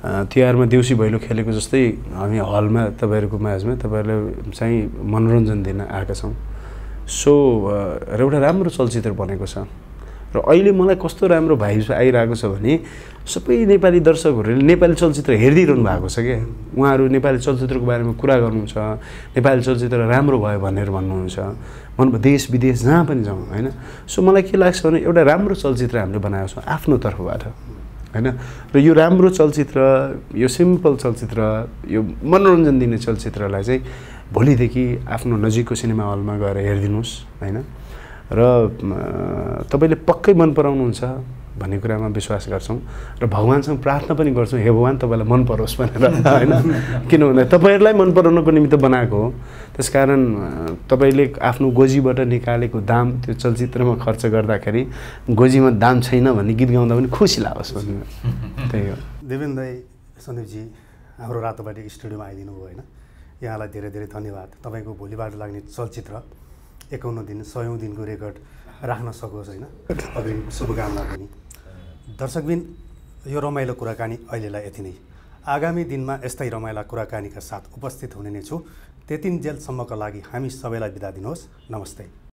तिहारमा देउसी भैलो खेलेको जस्तै हामी हलमा तपाईँहरूको माझमा तपाईँहरूलाई चाहिँ मनोरञ्जन दिन आएका छौँ। सो र एउटा राम्रो चलचित्र बनेको छ र अहिले मलाई कस्तो राम्रो भाइब आइरहेको छ भने सबै नेपाली दर्शकहरूले नेपाली चलचित्र हेरिदिइरहनु भएको छ क्या। उहाँहरू नेपाली चलचित्रको बारेमा कुरा गर्नुहुन्छ, नेपाली चलचित्र राम्रो भयो भनेर भन्नुहुन्छ, देश विदेश जहाँ पनि जाउँ होइन। सो मलाई के लाग्छ भने एउटा राम्रो चलचित्र हामीले बनाएको छौँ आफ्नो तर्फबाट होइन। र यो राम्रो चलचित्र, यो सिम्पल चलचित्र, यो मनोरञ्जन दिने चलचित्रलाई चाहिँ भोलिदेखि आफ्नो नजिकको सिनेमा हलमा गएर हेरिदिनुहोस् होइन। र तपाईँले पक्कै मन पराउनुहुन्छ भन्ने कुरामा विश्वास गर्छौँ र भगवान्सँग प्रार्थना पनि गर्छौँ, हे भगवान् तपाईँलाई मन परोस् भनेर होइन। किनभने तपाईँहरूलाई मन पराउनको निमित्त बनाएको हो। त्यसकारण तपाईँले आफ्नो गोजीबाट निकालेको दाम त्यो चलचित्रमा खर्च गर्दाखेरि गोजीमा दाम छैन भन्ने गीत गाउँदा पनि खुसी लागोस् भन्ने त्यही हो। देवेन दाई, सन्दीपजी, हाम्रो रातोपाटी स्टुडियोमा आइदिनु भयो होइन। यहाँलाई धेरै धेरै धन्यवाद। तपाईँको भोलिबाट लाग्ने चलचित्र 51 दिन 100औं दिनको रेकर्ड राख्न सकोस् होइन। अग्रिम शुभकामना पनि। दर्शकबिन, यो रमाइलो कुराकानी अहिलेलाई यति नै। आगामी दिनमा यस्तै रमाइला कुराकानीका साथ उपस्थित हुने नै छु। त्यतिन्जेलसम्मका लागि हामी सबैलाई बिदा दिनुहोस्। नमस्ते।